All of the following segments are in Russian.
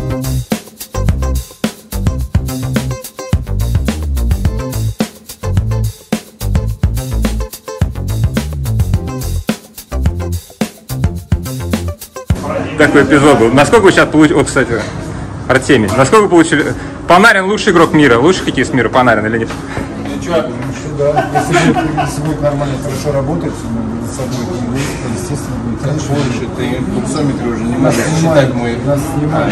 Такой эпизод был. Насколько вы сейчас получили... Вот, кстати, Артемий, насколько вы получили... Панарин лучший игрок мира, лучший хоккеист мира Панарин или нет? Ничего, да. Если будет нормально, хорошо работать, над собой, естественно, будет хорошо. Больше ты в буксометре уже не можешь считать мой... Нас снимают.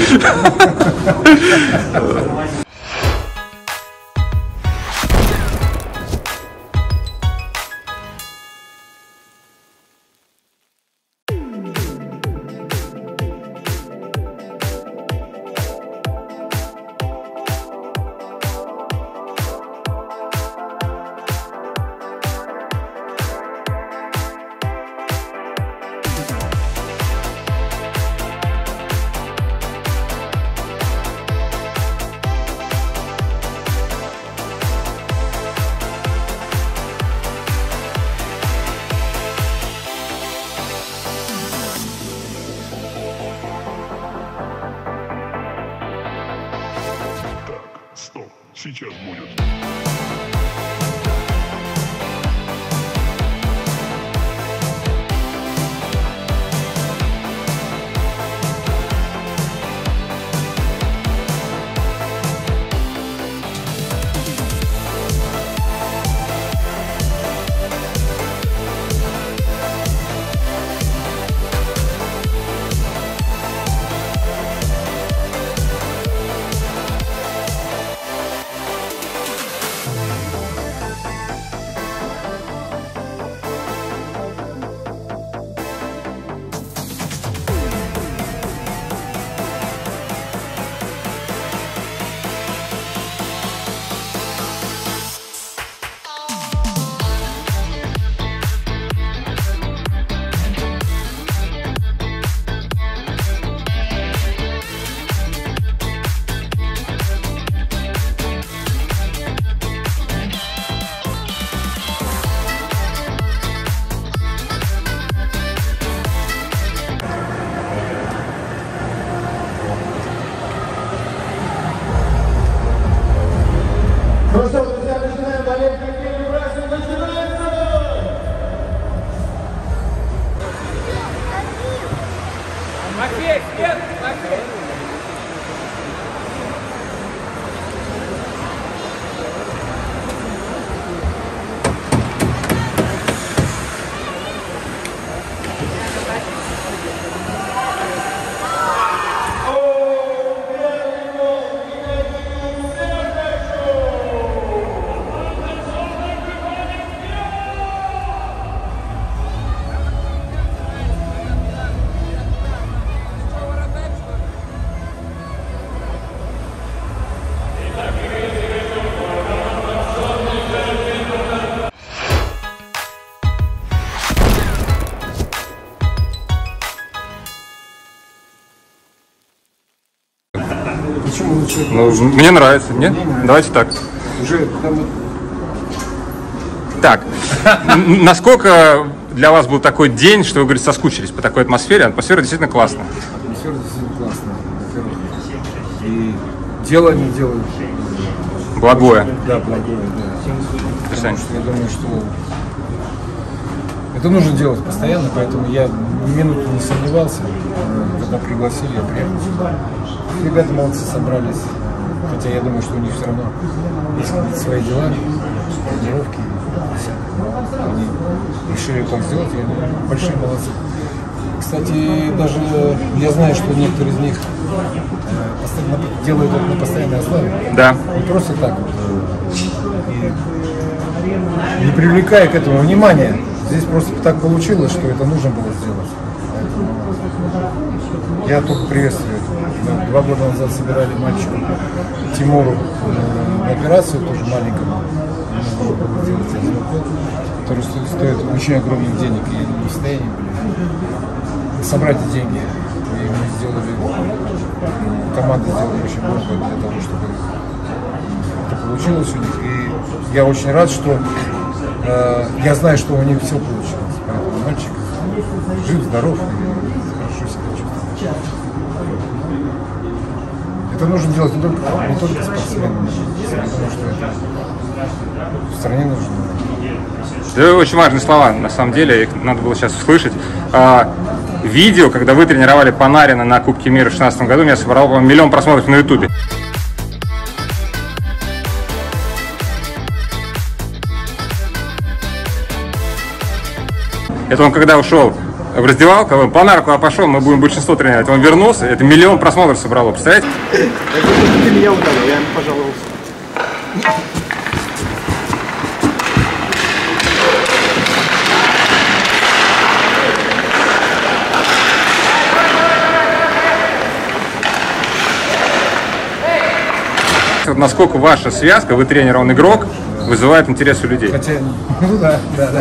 Сейчас будет. Матвей, нет, Матвей! Почему лучше? Ну, мне нравится, нет? Давайте так. Уже там... Так, насколько для вас был такой день, что вы, говорите, соскучились по такой атмосфере? Атмосфера действительно классная. Атмосфера действительно классная, во-первых. И дело они делают. Благое. Да, благое, да. Потому что я думаю, что это нужно делать постоянно, поэтому я ни минуты не сомневался. Когда пригласили, я приехал сюда. Ребята молодцы, собрались. Хотя я думаю, что у них все равно есть свои дела, тренировки. Они решили так сделать, и они большие молодцы. Кстати, даже я знаю, что некоторые из них делают это на постоянной основе. Да. Не просто так вот. И не привлекая к этому внимания. Здесь просто так получилось, что это нужно было сделать. Поэтому я только приветствую это. 2 года назад собирали мальчику Тимуру на операцию, тоже маленькому. Нужно было делать один укол, который стоит очень огромных денег. И они не в состоянии были собрать эти деньги. И мы сделали, команда сделала очень много для того, чтобы это получилось у них. И я очень рад, что я знаю, что у них все получилось. Поэтому мальчик жив, здоров и хорошо себя чувствует. Это нужно делать не только спортсменам, потому что это в стране нужно. Это очень важные слова, на самом деле, их надо было сейчас услышать. Видео, когда вы тренировали Панарина на Кубке мира в 2016 году, у меня собрало, по-моему, 1 000 000 просмотров на Ютубе. Это он когда ушел в раздевалку, Панар куда пошел, мы будем большинство тренировать. Он вернулся, это 1 000 000 просмотров собрало, представляете? Ты меня ударил, я ему пожаловался. Вот насколько ваша связка, вы тренер, он игрок, вызывает интерес у людей. Хотя, ну да.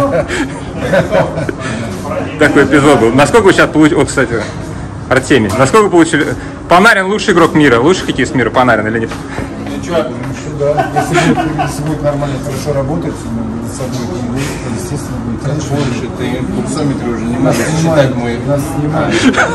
Такой эпизод был. Насколько вы сейчас получили, вот, кстати, Артемий, насколько вы получили, Панарин лучший игрок мира, лучший хоккеист мира Панарин или нет? Да. Если будет нормально, хорошо работать, за собой будет, естественно, будет. Больше ты в боксометре уже не можешь считать мой. Нас снимают.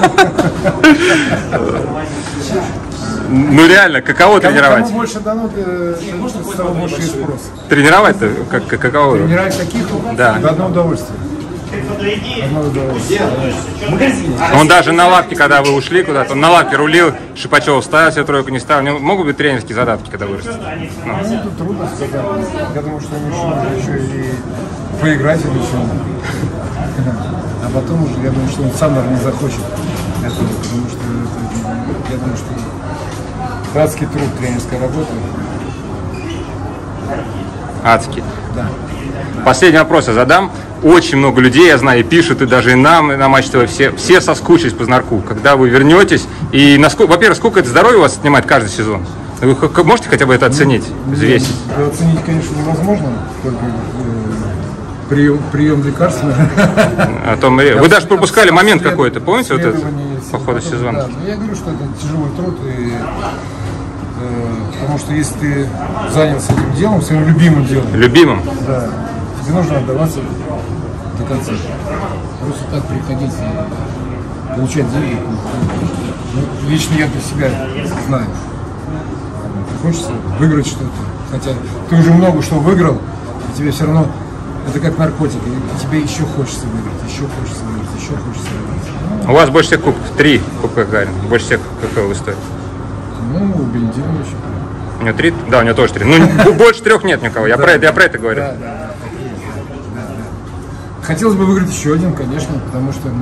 Ну реально, каково тренировать? Кому больше дано, с того больше и спрос. Тренировать-то каково? Тренировать таких? Да. Одно удовольствие. Одно удовольствие. Он даже на лавке, когда вы ушли куда-то, он на лавке рулил, Шипачев ставил себе тройку, не ставил. У него могут быть тренерские задатки, когда вырастет? Ну, тут трудно сказать. Я думаю, что еще и поиграть или еще. А потом уже, я думаю, что он сам, наверное, не захочет этого, потому что я думаю, что адский труд тренерской работы. Адский. Да. Последний вопрос я задам. Очень много людей, я знаю, и пишут, и даже и нам, и на Матч ТВ, все соскучились по Знарку. Когда вы вернетесь, и, во-первых, сколько это здоровье у вас отнимает каждый сезон? Вы можете хотя бы это оценить, взвесить? Оценить, конечно, невозможно, только прием лекарств. Вы даже пропускали момент какой-то, помните, вот это, по ходу сезона? Да, я говорю, что это тяжелый труд, потому что если ты занялся этим делом, своим любимым делом, да, тебе нужно отдаваться до конца. Просто так приходить и получать деньги. Ну, лично я для себя знаю. Хочется выиграть что-то. Хотя ты уже много что выиграл, и тебе все равно это как наркотик. И тебе еще хочется выиграть, еще хочется выиграть, еще хочется выиграть. У вас больше всех кубков, 3 кубка Гагарина, больше всех какого в истории? Ну, у Бенединовича. У него 3? Да, у него тоже 3. Ну, больше 3 нет никого, я про это говорю. Да. Хотелось бы выиграть еще один, конечно, потому что,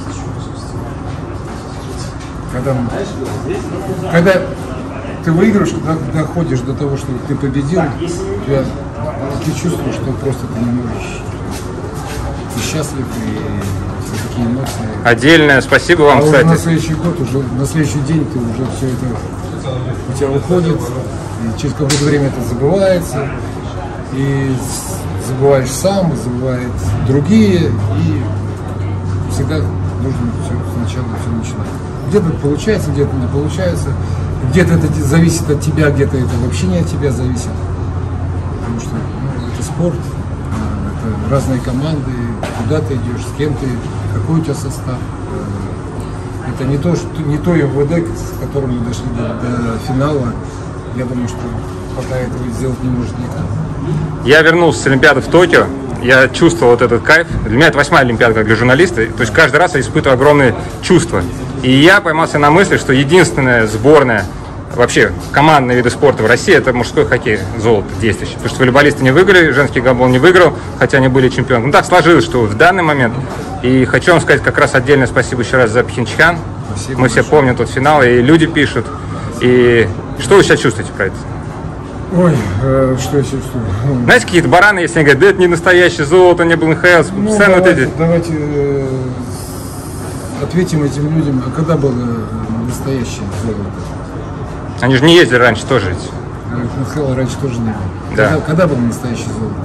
когда ты выиграешь, когда доходишь до того, что ты победил, ты чувствуешь, что просто ты не можешь. Ты счастлив, и все такие эмоции. Отдельное спасибо вам, кстати. Уже на следующий год, на следующий день ты уже все это у тебя уходит, и через какое-то время это забывается, и забываешь сам, и забывают другие, и всегда нужно сначала все начинать. Где-то получается, где-то не получается, где-то это зависит от тебя, где-то это вообще не от тебя зависит, потому что это спорт, это разные команды, куда ты идешь, с кем ты, какой у тебя состав. Это не то МВД, с которым мы дошли до финала. Я думаю, что пока этого сделать не может никто. Я вернулся с Олимпиады в Токио, я чувствовал вот этот кайф. Для меня это 8-я Олимпиада, как для журналиста. То есть каждый раз я испытываю огромные чувства. И я поймался на мысли, что единственная сборная, вообще командные виды спорта в России, это мужской хоккей, золото действующий. Потому что волейболисты не выиграли, женский гандбол не выиграл, хотя они были чемпионами. Ну так сложилось, что в данный момент. И хочу вам сказать как раз отдельное спасибо еще раз за Пхенчхан. Спасибо Мы все помним тот финал, и люди пишут. И что вы сейчас чувствуете про это? Ой, что я чувствую? Знаете, какие-то бараны, если они говорят, да это не настоящее золото, не был НХЛ, постоянно вот эти. Давайте ответим этим людям, а когда было настоящее золото? Они же не ездили раньше тоже ведь. НХЛ раньше тоже не было. Да. Когда было настоящее золото?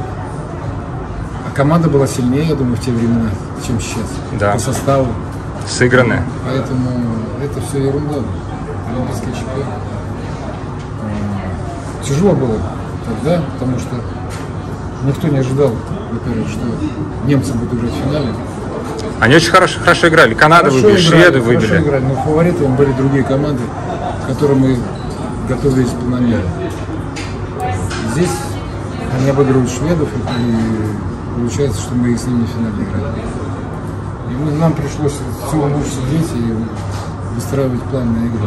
А команда была сильнее, я думаю, в те времена, чем сейчас. Да. По составу. Сыгранная. Поэтому это все ерунда. Олимпийский чемпион. Тяжело было тогда, потому что никто не ожидал, во-первых, что немцы будут играть в финале. Они очень хорошо играли. Канаду выбили, шведы выбили. Хорошо играли, но фаворитами были другие команды. к которым мы готовились планомерно. Здесь они обыгрывают шведов, и получается, что мы с ними в финале играли. И нам пришлось всю ночь сидеть и выстраивать план на игру.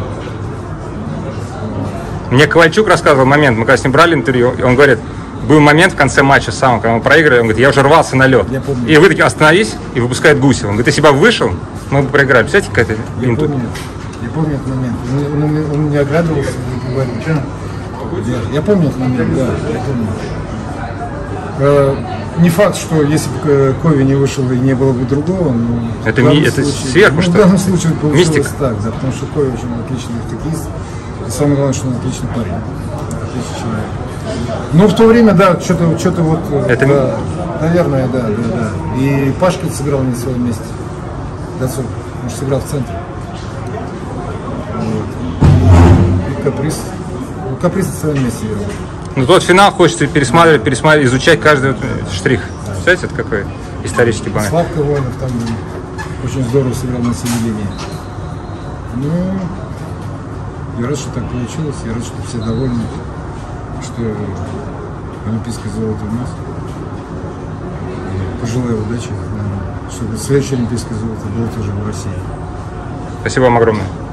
Мне Ковальчук рассказывал момент, мы когда с ним брали интервью, и он говорит, был момент в конце матча самого, когда мы проиграли, он говорит, я уже рвался на лед. И вы такие, остановись, и выпускает Гусев. Он говорит, если бы вышел, мы бы проиграли. Представляете, какая-то Я помню этот момент. Он мне оградовался и говорит, я помню этот момент, да, я помню. Не факт, что если бы Кови не вышел и не было бы другого, но это сверху, что в данном случае получилось мистика. так, да, потому что Кови очень отличный хоккеист, и самое главное, что он отличный парень, отличный человек. Ну, в то время, да, что-то вот, это... да, наверное, да. И Пашкин сыграл не на своем месте, Дацук, он же сыграл в центре. Вот. И Каприз на своем месте играл. Ну, тот финал хочется пересматривать, изучать каждый штрих. Представляете, это какой исторический момент. Славка Воинов там очень здорово сыграл на синей линии. Ну, я рад, что так получилось, я рад, что все довольны, что олимпийское золото у нас. Пожелаю удачи, чтобы следующее олимпийское золото было тоже в России. Спасибо вам огромное.